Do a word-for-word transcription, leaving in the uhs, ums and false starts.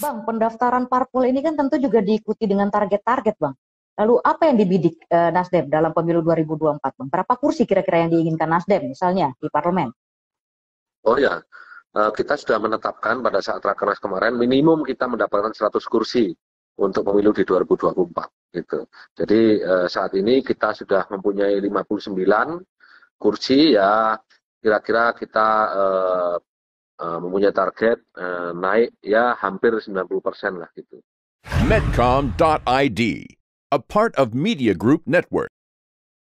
Bang, pendaftaran parpol ini kan tentu juga diikuti dengan target-target, Bang. Lalu apa yang dibidik eh, Nasdem dalam pemilu dua ribu dua puluh empat, Bang? Berapa kursi kira-kira yang diinginkan Nasdem misalnya di parlemen? Oh ya, eh, kita sudah menetapkan pada saat rakernas kemarin minimum kita mendapatkan seratus kursi untuk pemilu di dua ribu dua puluh empat gitu. Jadi eh, saat ini kita sudah mempunyai lima puluh sembilan kursi ya, kira-kira kita eh, eh, mempunyai target eh, naik ya hampir sembilan puluh persen lah gitu. Medcom dot I D, a part of Media Group Network.